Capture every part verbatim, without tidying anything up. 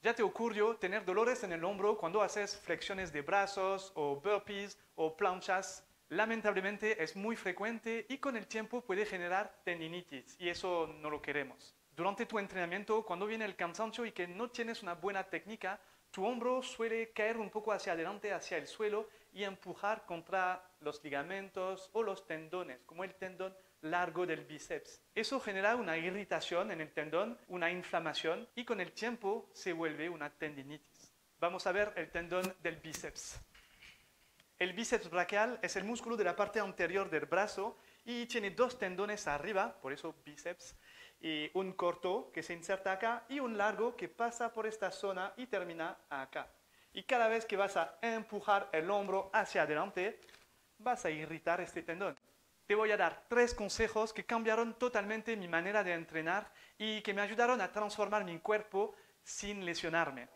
¿Ya te ocurrió tener dolores en el hombro cuando haces flexiones de brazos o burpees o planchas? Lamentablemente es muy frecuente y con el tiempo puede generar tendinitis y eso no lo queremos. Durante tu entrenamiento, cuando viene el cansancio y que no tienes una buena técnica, tu hombro suele caer un poco hacia adelante, hacia el suelo y empujar contra los ligamentos o los tendones, como el tendón largo del bíceps. Eso genera una irritación en el tendón, una inflamación y con el tiempo se vuelve una tendinitis. Vamos a ver el tendón del bíceps. El bíceps braquial es el músculo de la parte anterior del brazo y tiene dos tendones arriba, por eso bíceps, y un corto que se inserta acá y un largo que pasa por esta zona y termina acá. Y cada vez que vas a empujar el hombro hacia adelante, vas a irritar este tendón. Te voy a dar tres consejos que cambiaron totalmente mi manera de entrenar y que me ayudaron a transformar mi cuerpo sin lesionarme.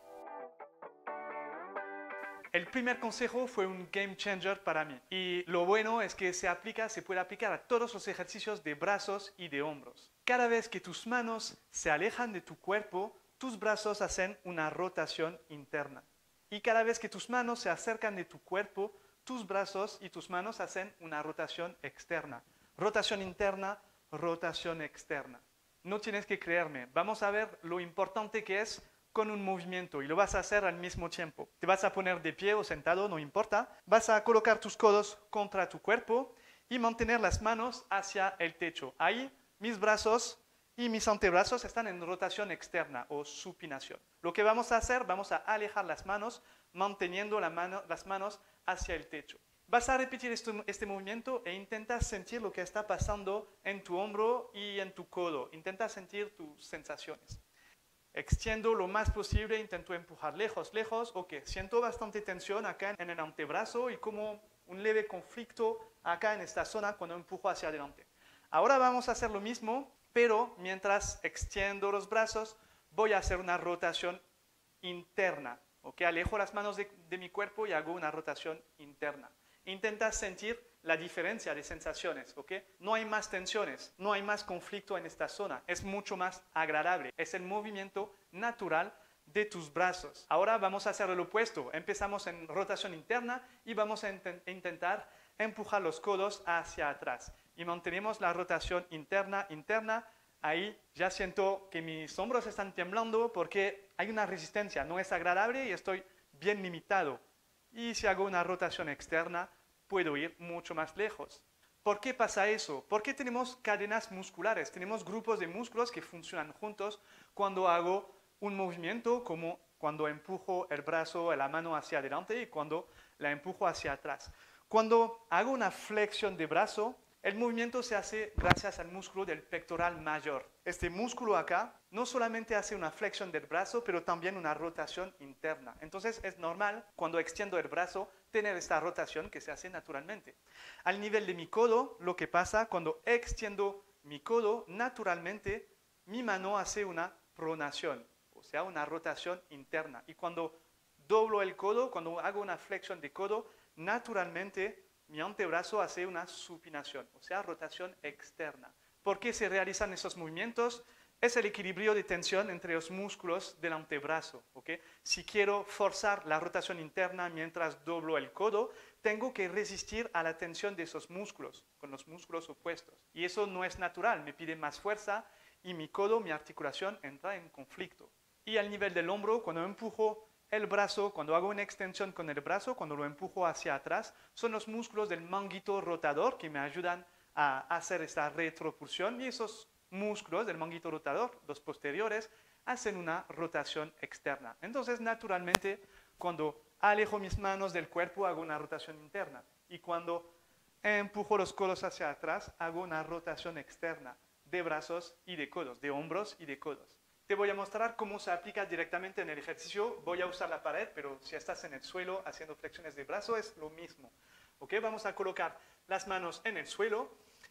El primer consejo fue un game changer para mí y lo bueno es que se aplica, se puede aplicar a todos los ejercicios de brazos y de hombros. Cada vez que tus manos se alejan de tu cuerpo, tus brazos hacen una rotación interna. Y cada vez que tus manos se acercan de tu cuerpo, tus brazos y tus manos hacen una rotación externa. Rotación interna, rotación externa. No tienes que creerme. Vamos a ver lo importante que es con un movimiento y lo vas a hacer al mismo tiempo. Te vas a poner de pie o sentado, no importa. Vas a colocar tus codos contra tu cuerpo y mantener las manos hacia el techo. Ahí mis brazos y mis antebrazos están en rotación externa o supinación. Lo que vamos a hacer, vamos a alejar las manos manteniendo la mano, las manos hacia el techo. Vas a repetir este, este movimiento e intenta sentir lo que está pasando en tu hombro y en tu codo. Intenta sentir tus sensaciones. Extiendo lo más posible, intento empujar lejos, lejos. Ok, siento bastante tensión acá en el antebrazo y como un leve conflicto acá en esta zona cuando empujo hacia adelante. Ahora vamos a hacer lo mismo, pero mientras extiendo los brazos, voy a hacer una rotación interna. Ok, alejo las manos de, de mi cuerpo y hago una rotación interna. Intenta sentir la diferencia de sensaciones, ¿ok? No hay más tensiones, no hay más conflicto en esta zona, es mucho más agradable, es el movimiento natural de tus brazos. Ahora vamos a hacer lo opuesto, empezamos en rotación interna y vamos a int- intentar empujar los codos hacia atrás y mantenemos la rotación interna, interna. Ahí ya siento que mis hombros están temblando porque hay una resistencia, no es agradable y estoy bien limitado. Y si hago una rotación externa, puedo ir mucho más lejos. ¿Por qué pasa eso? Porque tenemos cadenas musculares, tenemos grupos de músculos que funcionan juntos cuando hago un movimiento, como cuando empujo el brazo o la mano hacia adelante y cuando la empujo hacia atrás. Cuando hago una flexión de brazo, el movimiento se hace gracias al músculo del pectoral mayor. Este músculo acá no solamente hace una flexión del brazo, pero también una rotación interna. Entonces es normal, cuando extiendo el brazo, tener esta rotación que se hace naturalmente. Al nivel de mi codo, lo que pasa cuando extiendo mi codo, naturalmente mi mano hace una pronación, o sea, una rotación interna. Y cuando doblo el codo, cuando hago una flexión de codo, naturalmente mi antebrazo hace una supinación, o sea, rotación externa. ¿Por qué se realizan esos movimientos? Es el equilibrio de tensión entre los músculos del antebrazo. ¿Okay? Si quiero forzar la rotación interna mientras doblo el codo, tengo que resistir a la tensión de esos músculos, con los músculos opuestos. Y eso no es natural, me pide más fuerza y mi codo, mi articulación entra en conflicto. Y al nivel del hombro, cuando empujo el brazo, cuando hago una extensión con el brazo, cuando lo empujo hacia atrás, son los músculos del manguito rotador que me ayudan a hacer esta retropulsión y esos músculos del manguito rotador, los posteriores, hacen una rotación externa. Entonces, naturalmente, cuando alejo mis manos del cuerpo, hago una rotación interna. Y cuando empujo los codos hacia atrás, hago una rotación externa de brazos y de codos, de hombros y de codos. Te voy a mostrar cómo se aplica directamente en el ejercicio. Voy a usar la pared, pero si estás en el suelo haciendo flexiones de brazo es lo mismo. ¿Okay? Vamos a colocar las manos en el suelo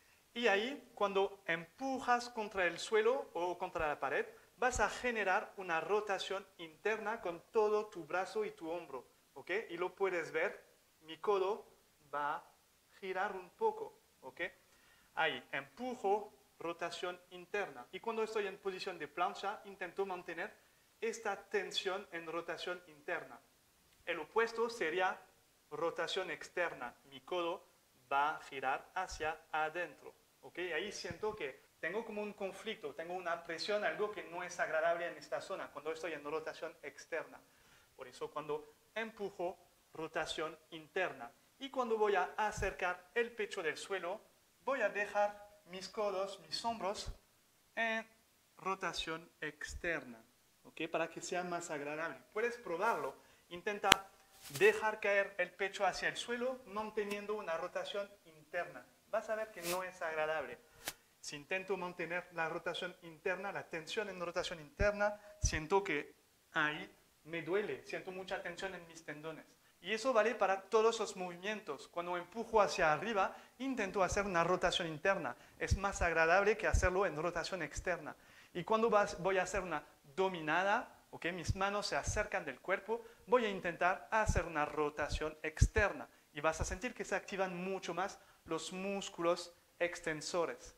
y ahí cuando empujas contra el suelo o contra la pared vas a generar una rotación interna con todo tu brazo y tu hombro. ¿Okay? Y lo puedes ver, mi codo va a girar un poco. ¿Okay? Ahí empujo, rotación interna. Y cuando estoy en posición de plancha, intento mantener esta tensión en rotación interna. El opuesto sería rotación externa. Mi codo va a girar hacia adentro. ¿Okay? Ahí siento que tengo como un conflicto, tengo una presión, algo que no es agradable en esta zona cuando estoy en rotación externa. Por eso cuando empujo, rotación interna. Y cuando voy a acercar el pecho del suelo, voy a dejar mis codos, mis hombros en rotación externa, ¿okay? Para que sea más agradable. Puedes probarlo. Intenta dejar caer el pecho hacia el suelo manteniendo una rotación interna. Vas a ver que no es agradable. Si intento mantener la rotación interna, la tensión en rotación interna, siento que ahí me duele, siento mucha tensión en mis tendones. Y eso vale para todos los movimientos. Cuando empujo hacia arriba, intento hacer una rotación interna. Es más agradable que hacerlo en rotación externa. Y cuando vas, voy a hacer una dominada, ¿okay? Mis manos se acercan del cuerpo, voy a intentar hacer una rotación externa. Y vas a sentir que se activan mucho más los músculos extensores.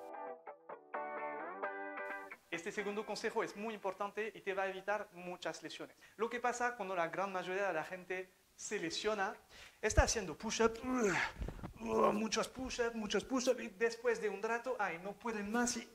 Este segundo consejo es muy importante y te va a evitar muchas lesiones. Lo que pasa cuando la gran mayoría de la gente se lesiona, está haciendo push-up, uh, muchos push-ups, muchos push-ups, y después de un rato, ay, no pueden más y,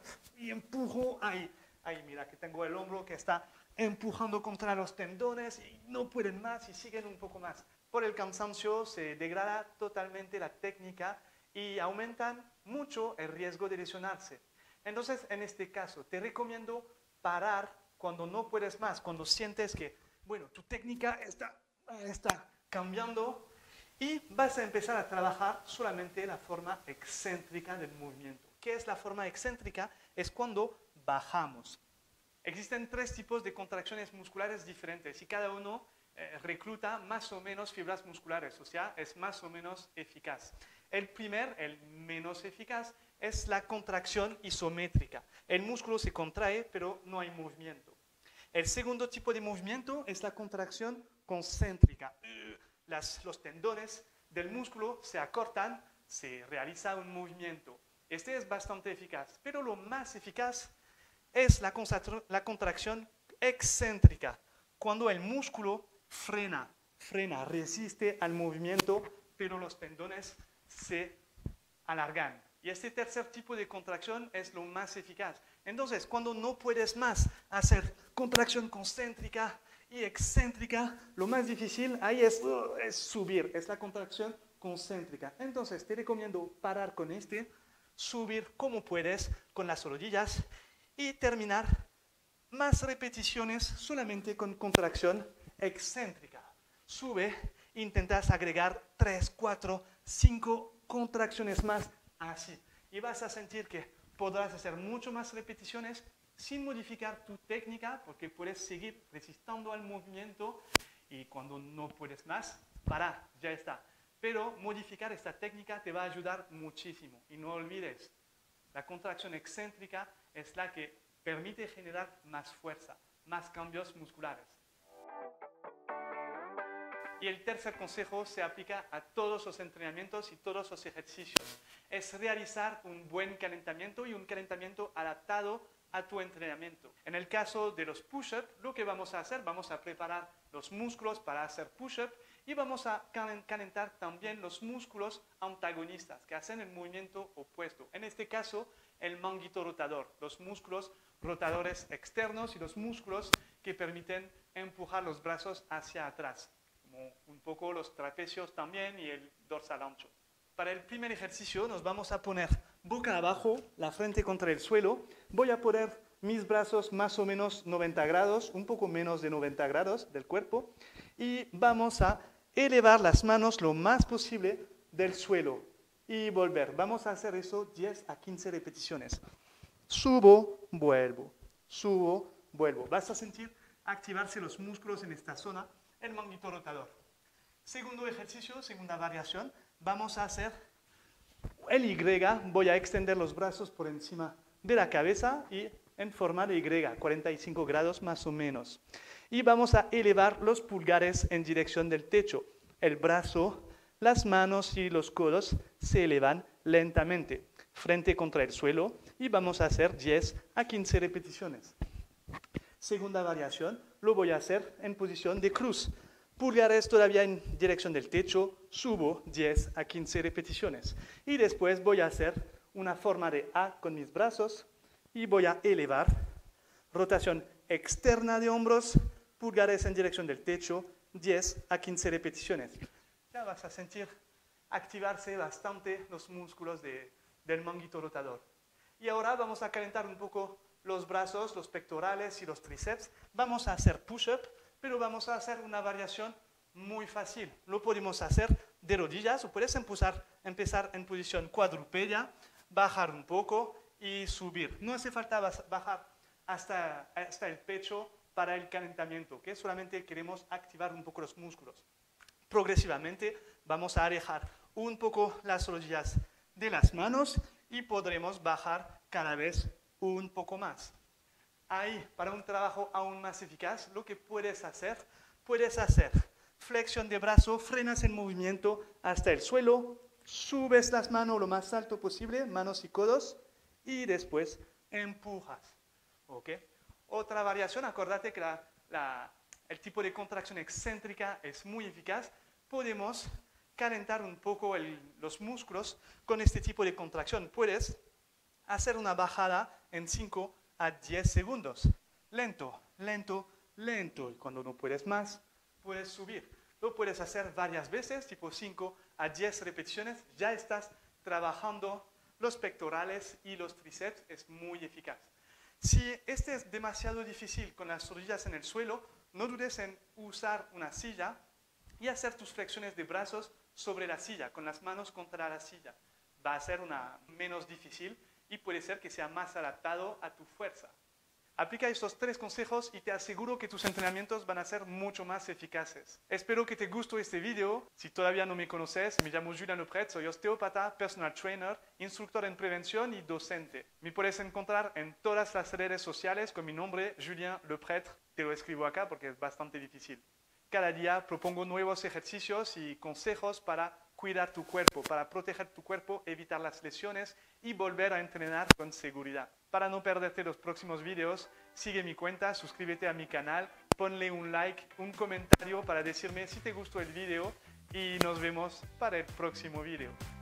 y empujo, ay, ay, mira que tengo el hombro que está empujando contra los tendones y no pueden más y siguen un poco más. Por el cansancio se degrada totalmente la técnica y aumentan mucho el riesgo de lesionarse. Entonces, en este caso, te recomiendo parar cuando no puedes más, cuando sientes que, bueno, tu técnica está, está cambiando y vas a empezar a trabajar solamente la forma excéntrica del movimiento. ¿Qué es la forma excéntrica? Es cuando bajamos. Existen tres tipos de contracciones musculares diferentes y cada uno eh, recluta más o menos fibras musculares, o sea, es más o menos eficaz. El primer, el menos eficaz, es la contracción isométrica. El músculo se contrae, pero no hay movimiento. El segundo tipo de movimiento es la contracción concéntrica. Las, los tendones del músculo se acortan, se realiza un movimiento. Este es bastante eficaz, pero lo más eficaz es la, la contracción excéntrica, cuando el músculo frena, frena, resiste al movimiento, pero los tendones se alargan. Y este tercer tipo de contracción es lo más eficaz. Entonces, cuando no puedes más hacer contracción concéntrica y excéntrica, lo más difícil ahí es, uh, es subir, es la contracción concéntrica. Entonces, te recomiendo parar con este, subir como puedes con las rodillas y terminar más repeticiones solamente con contracción excéntrica. Sube, intentas agregar tres, cuatro, cinco contracciones más. Así. Y vas a sentir que podrás hacer mucho más repeticiones sin modificar tu técnica, porque puedes seguir resistiendo al movimiento y cuando no puedes más, para, ya está. Pero modificar esta técnica te va a ayudar muchísimo. Y no olvides, la contracción excéntrica es la que permite generar más fuerza, más cambios musculares. Y el tercer consejo se aplica a todos los entrenamientos y todos los ejercicios. Es realizar un buen calentamiento y un calentamiento adaptado a tu entrenamiento. En el caso de los push-ups, lo que vamos a hacer, vamos a preparar los músculos para hacer push-up y vamos a calentar también los músculos antagonistas que hacen el movimiento opuesto. En este caso, el manguito rotador, los músculos rotadores externos y los músculos que permiten empujar los brazos hacia atrás, como un poco los trapecios también y el dorsal ancho. Para el primer ejercicio nos vamos a poner boca abajo, la frente contra el suelo. Voy a poner mis brazos más o menos noventa grados, un poco menos de noventa grados del cuerpo. Y vamos a elevar las manos lo más posible del suelo y volver. Vamos a hacer eso diez a quince repeticiones. Subo, vuelvo, subo, vuelvo. Vas a sentir activarse los músculos en esta zona, el manguito rotador. Segundo ejercicio, segunda variación. Vamos a hacer el Y, voy a extender los brazos por encima de la cabeza y en forma de Y, cuarenta y cinco grados más o menos. Y vamos a elevar los pulgares en dirección del techo. El brazo, las manos y los codos se elevan lentamente, frente contra el suelo, y vamos a hacer diez a quince repeticiones. Segunda variación, lo voy a hacer en posición de cruz. Pulgares todavía en dirección del techo, subo diez a quince repeticiones. Y después voy a hacer una forma de A con mis brazos y voy a elevar. Rotación externa de hombros, pulgares en dirección del techo, diez a quince repeticiones. Ya vas a sentir activarse bastante los músculos de, del manguito rotador. Y ahora vamos a calentar un poco los brazos, los pectorales y los tríceps. Vamos a hacer push-up, pero vamos a hacer una variación muy fácil. Lo podemos hacer de rodillas o puedes empezar, empezar en posición cuadrupedia, bajar un poco y subir. No hace falta bajar hasta, hasta el pecho para el calentamiento, que solamente queremos activar un poco los músculos. Progresivamente vamos a alejar un poco las rodillas de las manos y podremos bajar cada vez un poco más. Ahí, para un trabajo aún más eficaz, lo que puedes hacer, puedes hacer flexión de brazo, frenas el movimiento hasta el suelo, subes las manos lo más alto posible, manos y codos, y después empujas. ¿Okay? Otra variación, acuérdate que la, la, el tipo de contracción excéntrica es muy eficaz. Podemos calentar un poco el, los músculos con este tipo de contracción. Puedes hacer una bajada en cinco a diez segundos. Lento, lento, lento. Y cuando no puedes más, puedes subir. Lo puedes hacer varias veces, tipo cinco a diez repeticiones. Ya estás trabajando los pectorales y los tríceps. Es muy eficaz. Si este es demasiado difícil con las rodillas en el suelo, no dudes en usar una silla y hacer tus flexiones de brazos sobre la silla, con las manos contra la silla. Va a ser una menos difícil y puede ser que sea más adaptado a tu fuerza. Aplica estos tres consejos y te aseguro que tus entrenamientos van a ser mucho más eficaces. Espero que te gustó este video. Si todavía no me conoces, me llamo Julien Lepret, soy osteópata, personal trainer, instructor en prevención y docente. Me puedes encontrar en todas las redes sociales con mi nombre, Julien Lepret. Te lo escribo acá porque es bastante difícil. Cada día propongo nuevos ejercicios y consejos para cuidar tu cuerpo, para proteger tu cuerpo, evitar las lesiones y volver a entrenar con seguridad. Para no perderte los próximos videos, sigue mi cuenta, suscríbete a mi canal, ponle un like, un comentario para decirme si te gustó el video y nos vemos para el próximo video.